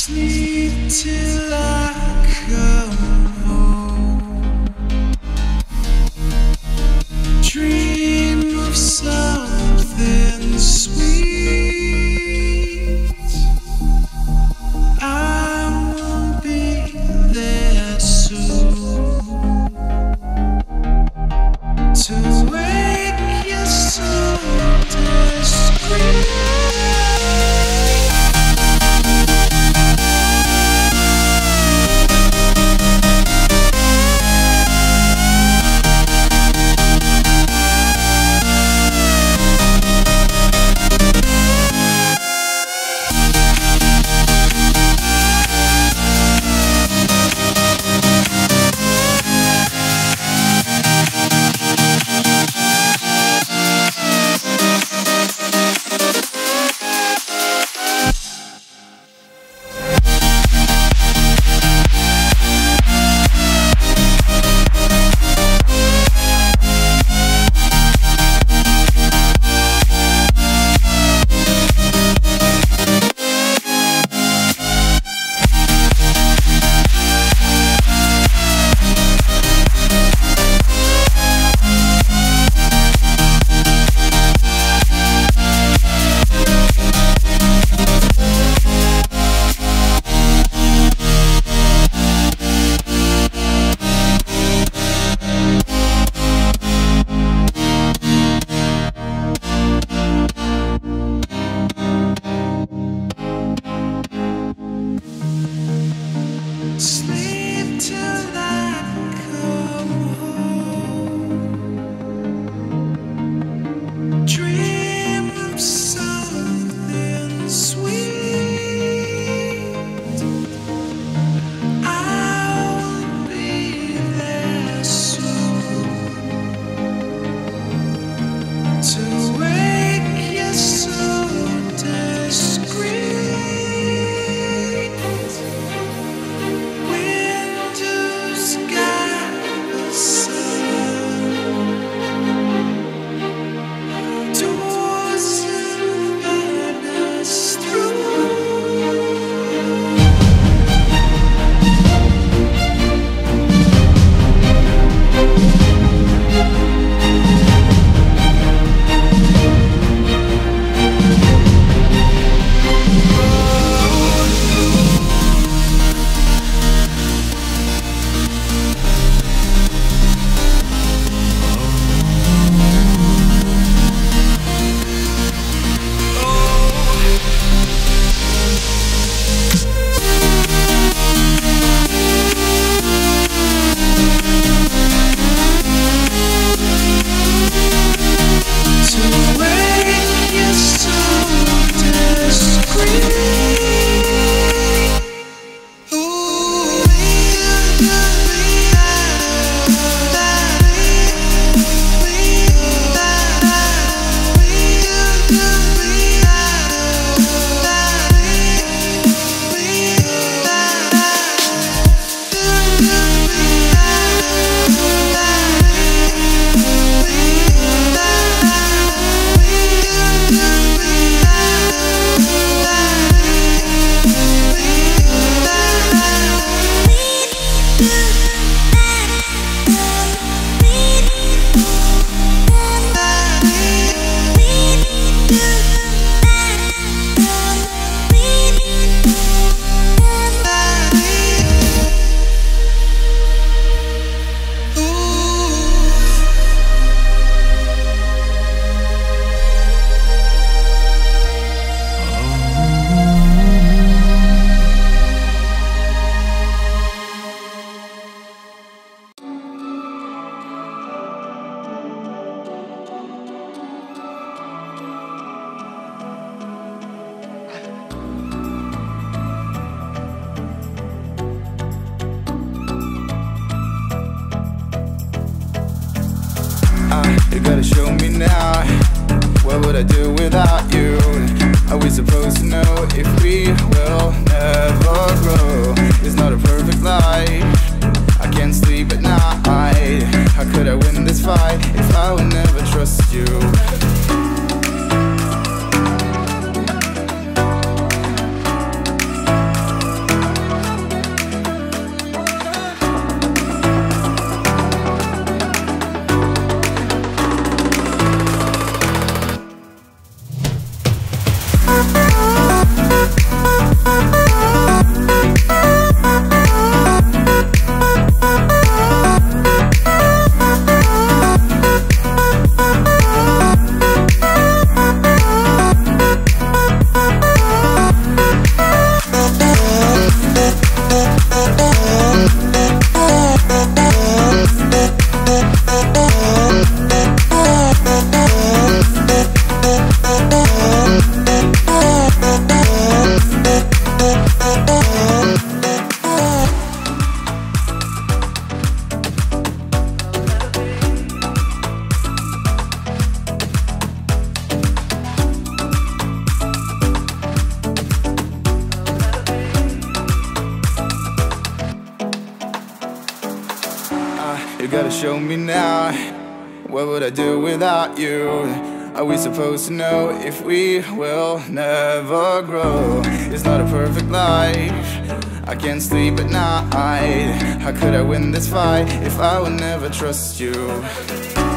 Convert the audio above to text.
Sleep till I come home. Dream of something sweet. I won't be there soon to wake you so discreet. Sleep till I come home. Dream of something sweet. I'll be there soon to wake you so discreet. You gotta show me now. What would I do without you? Are we supposed to know if we will never grow? It's not a perfect life. I can't sleep at night. How could I win this fight if I would never trust you? gotta show me now. What would I do without you? Are we supposed to know if we will never grow? It's not a perfect life, I can't sleep at night. How could I win this fight if I would never trust you?